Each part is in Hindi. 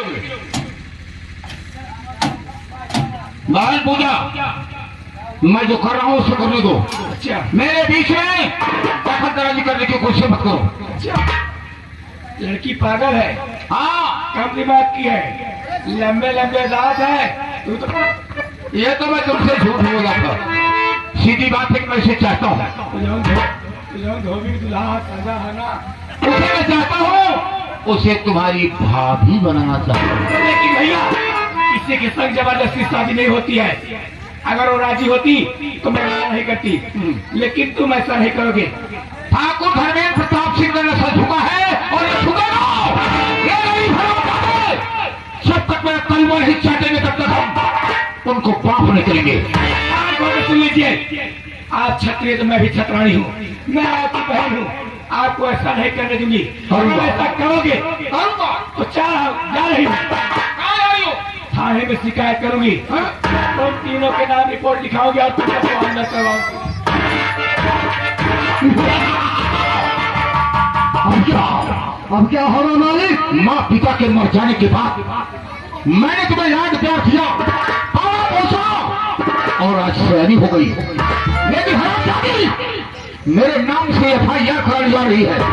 बाल पूजा मैं जो कर रहा हूँ उसे करने दो। अच्छा। मेरे बीच में दखलंदाजी करने की कोशिश मत करो। अच्छा। लड़की पागल है। हाँ, कम दिमाग की है, लंबे लंबे दांत है। तू तो ये तो मैं तुमसे झूठ बोल रहा था। सीधी बात है कि मैं इसे चाहता हूँ। धोबी दुल्हा सजा है ना, उसे मैं चाहता हूँ, उसे तुम्हारी भाभी बनाना चाहता हूँ। लेकिन भैया किसी के संग जबरदस्ती शादी नहीं होती है। अगर वो राजी होती तो मैं मना नहीं करती, लेकिन तुम ऐसा नहीं करोगे। ठाकुर धर्मेंद्र प्रताप सिंह का नशा झुका है और ये झुकेगा। ये नहीं भरोसा है। जब तक मेरा तलवा नहीं चाटेंगे तब तक हम उनको माफ नहीं करेंगे। सुन लीजिए, आप क्षत्रिय तो मैं भी छत्राणी हूँ, मैं आपकी बहन हूँ, आपको ऐसा नहीं करने दूंगी। अगर ऐसा करोगे तो जा रही हूँ, थाने में शिकायत करूंगी। तुम तीनों के नाम रिपोर्ट लिखाओगे और तुमको अंदर करवाऊंगी। अब क्या होगा मालिक? माँ पिता के मर जाने के बाद मैंने तुम्हें याद प्यार किया, पाला पोसा और आज सयानी हो गई। लेकिन हरामजादी मेरे नाम से FIR कराई जा रही है।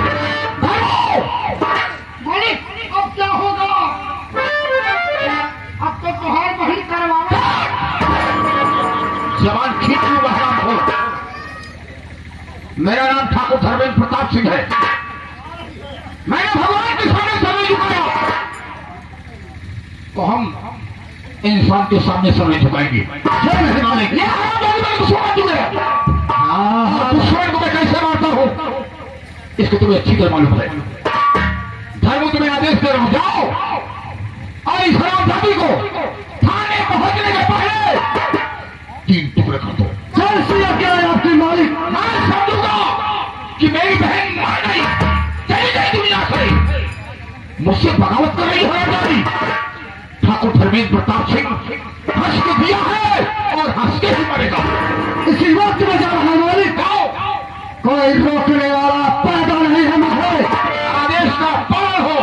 मालिक अब क्या होगा? अब तो तुहार वही करवाना। जवान खींच लूंगा हराम हो। मेरा नाम ठाकुर धर्मेंद्र प्रताप सिंह है। मैंने भगवान के सामने समय झुकाया तो हम इंसान के सामने समय झुकाएंगे। दुश्मन को मैं कैसे मारता हूं इसको तुम्हें अच्छी तरह मालूम है। धर्म तुम्हें आदेश दे रहा हूं, जाओ और इस हरामजादी को थाने पहुंचने के पहले 3 टुकड़े कर दो। क्या है आपकी मालिक? मैं समझूंगा कि मेरी बहन मार गई, चली गई दुनिया से, मुझसे बगावत कर रही हरामजादी। ठाकुर धर्मेंद्र प्रताप सिंह हंस के दिया है और हंस के ही मरेगा। इसी वक्त में जा रहा मालिक, कोई रोकने वाला पैदा नहीं है मुझे। आदेश का पालन हो।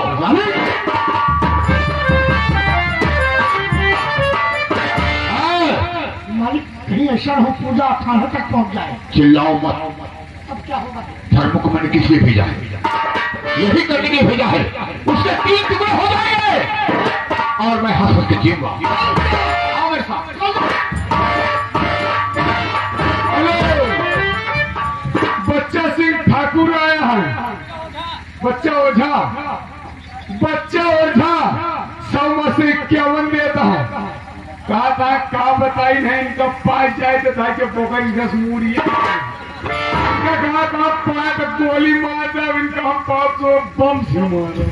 मालिक कहीं ऐसा हो पूजा थाने तक पहुंच जाए। चिल्लाओ मत। अब क्या होगा? धर्म को मैंने किस लिए भेजा है? यही करने के लिए भेजा है। उसके 3 टुकड़े हो जाएंगे और मैं हंस के जीऊंगा। आओ मेरे साथ। बच्चा सिंह ठाकुर आया है। बच्चा ओझा 100 से 51 देता है। कहा था का बताई नहीं, इनका पास जाए तो था कि पोखरी 10 मूड़ी कहा था पाए तो गोली मार दे, इनका हम 500 बम से मारे।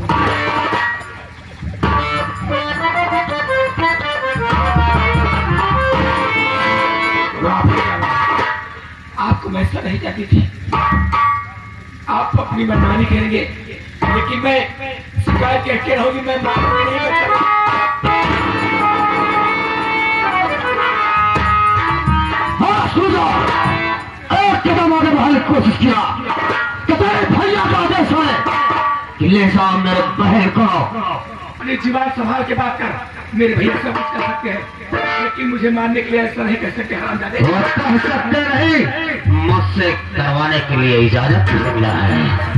आपको मैं ऐसा नहीं चाहती थी, आप अपनी मनमानी करेंगे, लेकिन मैं शिकायत करके रहूंगी। मैं नहीं बचा। हाँ सुनो, एक कदम आगे बढ़ाने की कोशिश किया कि तेरे भैया का आदेश है कि ले जाओ मेरे बहन को। अपनी जीवन संभाल के बात कर। मेरे भैया सब कुछ कर सकते हैं, लेकिन मुझे मारने के लिए ऐसा नहीं कर सकते। हरामजादे कर सकते नहीं, मुझसे करवाने के लिए इजाजत मिला है।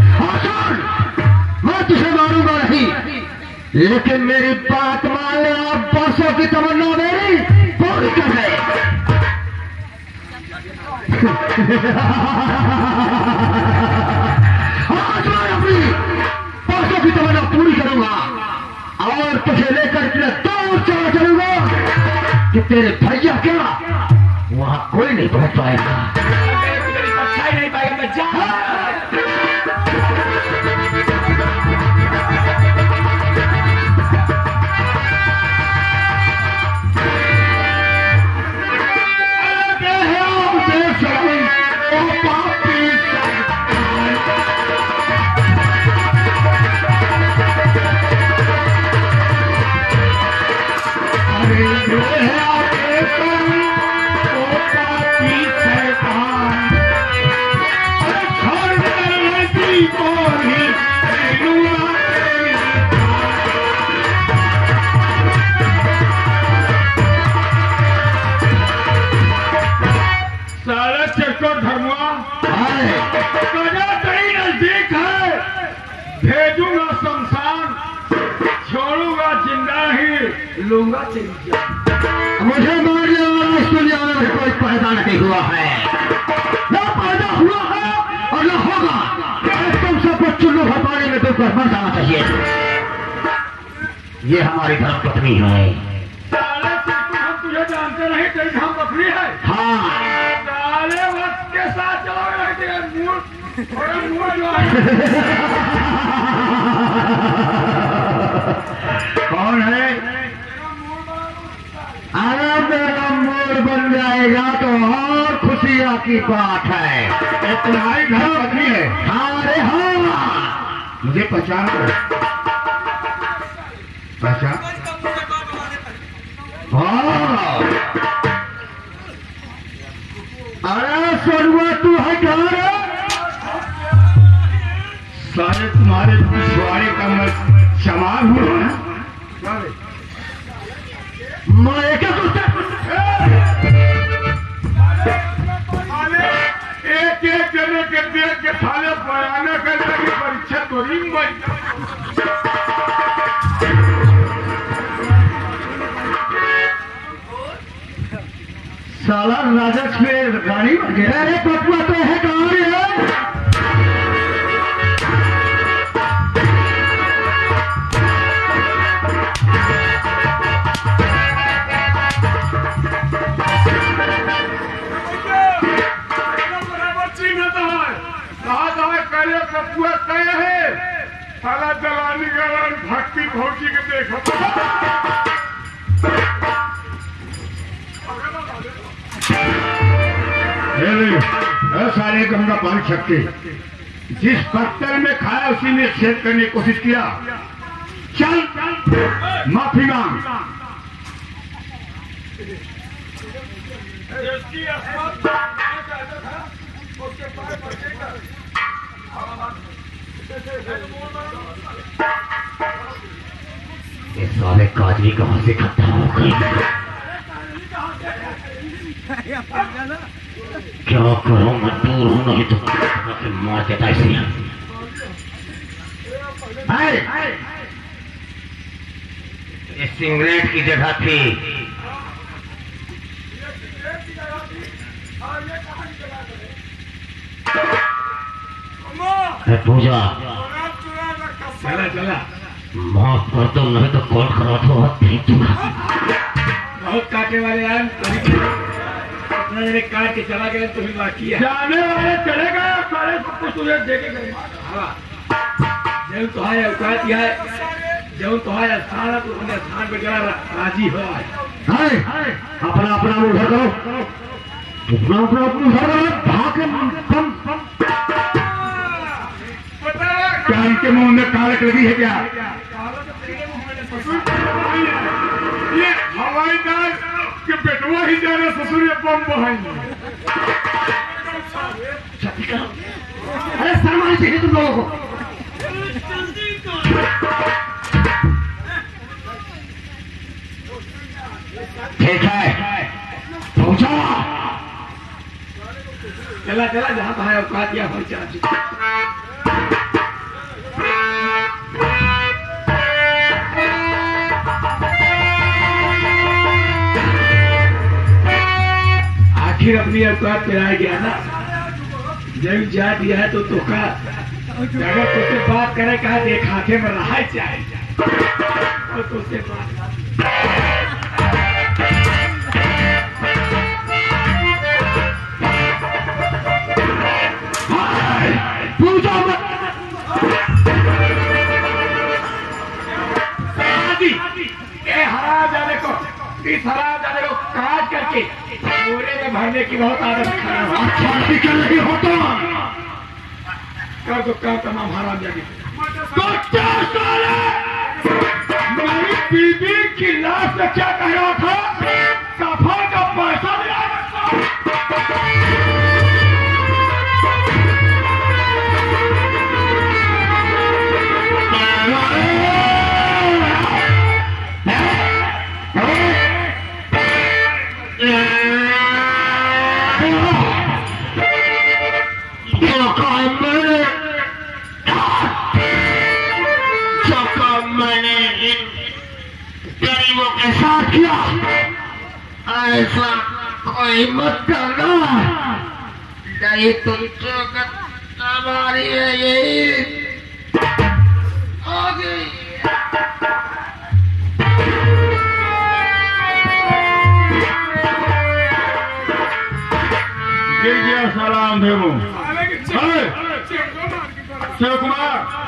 मैं तुझे मारूंगा नहीं, लेकिन मेरी बात मान ले। आप बरसों की तमन्ना मेरी पूरी कर दे। आज मैं अपनी बरसों की तमन्ना पूरी करूंगा और तुझे लेकर इतना दूर चला चलूंगा कि तेरे भैया क्या वहां कोई नहीं पहुंच पाएगा। अच्छा ही नहीं पाएगा। मैं जा अरे लूंगा चली जा। मुझे मारने वाला इस दुनिया में कोई पैदा नहीं हुआ है, न पैदा हुआ है और न होगा। तुम सबको चुल्लू भरपाने में बिल्कुल मर जाना चाहिए। ये हमारी धर्म पत्नी है। हम तुझे जानते नहीं, तेरी धर्म पत्नी है। हाँ, साले वक्त के साथ चलोगे, मूड जो है। कौन है? अरे मेरा मूड बन जाएगा तो और खुशियाँ की बात है। तुम्हारी धर्म पत्नी है? हाँ, अरे हाँ, मुझे पहचान करो। पहचान? हाँ, अरे सोनुआ, तू है क्या रे? सारे तुम्हारे पिछवाड़े का मैं चमार हूँ ना। मैं क्या सोचता? एक एक जने के देख के साले बयाने करने की परीक्षा तो नहीं बन। साला राजस्व में रानी बन गया। अरे पटुआ तो है कहाँ है? साला जलानी गरण भक्ति भौजी के देखो। सारे गंगा पानी छक्के जिस पत्थर में खाया उसी ने छेद करने की कोशिश किया। चल माफी मांग। ये साले काजली कहां से खत्म हो गई? क्या करो, मजबूर हूं, नहीं तो मार देता इसलिए। इस सिगरेट की जगह थी। पूजा, चला चला, माफ कर दो, नहीं तो कॉल करा तो बहुत काटे वाले यार। काट के चला गया तो भी बाकी है। जाने वाले चले गए, सारे सब कुछ तुझे देखे गए। जब तो है औकात है, जब तो है सारा तो उन्हें स्थान पे जरा राजी हो। अपना अपना मुंह घर करो, अपना अपना घर करो। क्या इनके मुंह में कालक लगी है क्या? ये हवाई जहाज के बेटवा ही जाने ससुर बम बहाएंगे। अरे सामान चाहिए तुम लोगों को। ठीक है, पहुंचा। चला चला, जहाँ भाई औकात या भाई चला। आखिर अपनी औकात पे आ गया ना, जब जा दिया है तो का अगर तुझसे बात करे कहा देख हाथे में रहा चाहे और तुझसे बात पूजा हरा जाने को, इस हरा जाने को काट करके बोरे में भरने की बहुत आदत खराब है। कर रही हो तो कर दो काम तमाम हराम जाने। मेरी बीबी की लाश में क्या कह रहा था? सफा का पैसा दिया। मैंने इन गरीबों ऐसा कोई मत करना, नहीं तो चौकट हमारी है यही हो गई। सलाम देवो शिव कुमार